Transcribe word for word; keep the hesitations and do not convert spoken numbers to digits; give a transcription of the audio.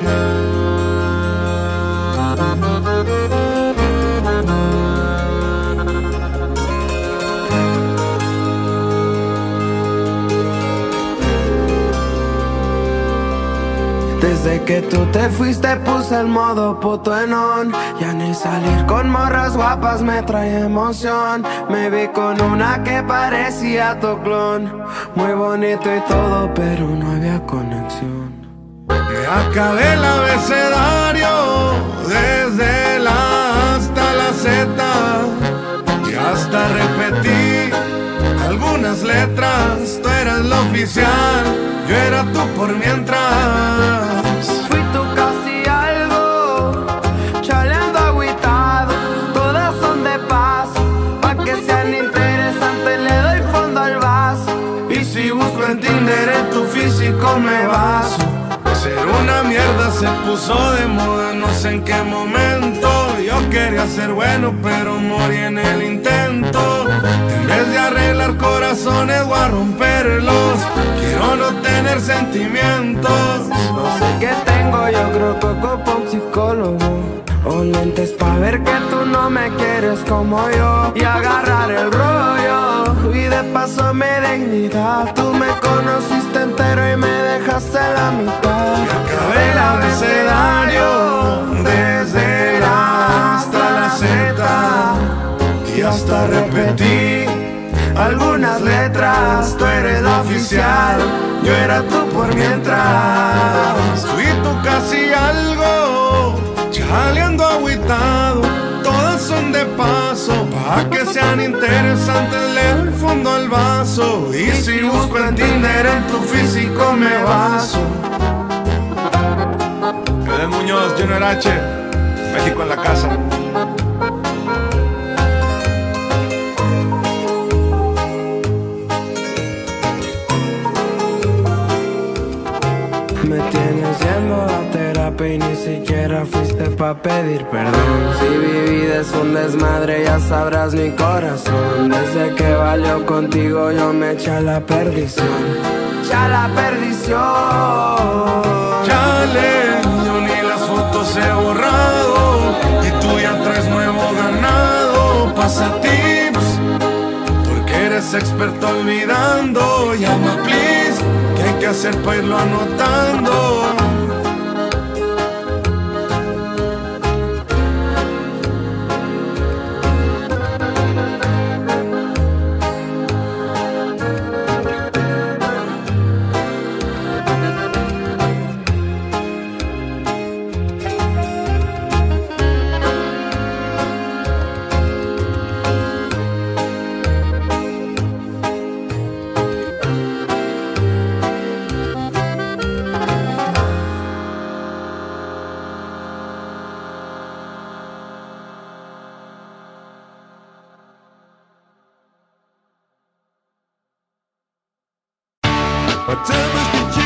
Desde que tú te fuiste puse el modo puto en on. Ya ni salir con morras guapas me trae emoción. Me vi con una que parecía tu clon. Muy bonito y todo, pero no había conexión. Me acabé el abecedario desde la A hasta la Z. Y hasta repetí algunas letras. Tú eras lo oficial, yo era tú por mientras. Fui tú casi algo, chaleando agüitado. Todas son de paso, pa' que sean interesantes le doy fondo al vaso. Y si busco en Tinder en tu físico me baso. Ser una mierda se puso de moda, no sé en qué momento. Yo quería ser bueno, pero morí en el intento. En vez de arreglar corazones o a romperlos, quiero no tener sentimientos. No sé qué tengo, yo creo que ocupo un psicólogo. O lentes pa' ver que tú no me quieres como yo. Y agarrar el rollo, y de paso mi dignidad. Tú me conociste entero y me dejaste la mitad. Y acabé el abecedario desde la A hasta la Z. Y hasta repetí algunas letras. Tú eres la oficial, yo era tú por mientras. Fui tú casi algo, chaleando agüitado. Todas son de paso, pa' que sean interesantes le doy fondo al vaso. Y si busco en Tinder en tu físico me baso. Edén Muñoz, Junior H, México en la casa. Me tienes yendo a terapia y ni siquiera fuiste pa' pedir perdón. Si viví es un desmadre, ya sabrás mi corazón. Desde que valió contigo yo me eché a la perdición. Ya la perdición. Chale, yo ni las fotos he borrado. Y tú ya traes nuevo ganado. Pasa tips, porque eres experto olvidando. Llama please, ¿qué hay que hacer para irlo anotando? Whatever's the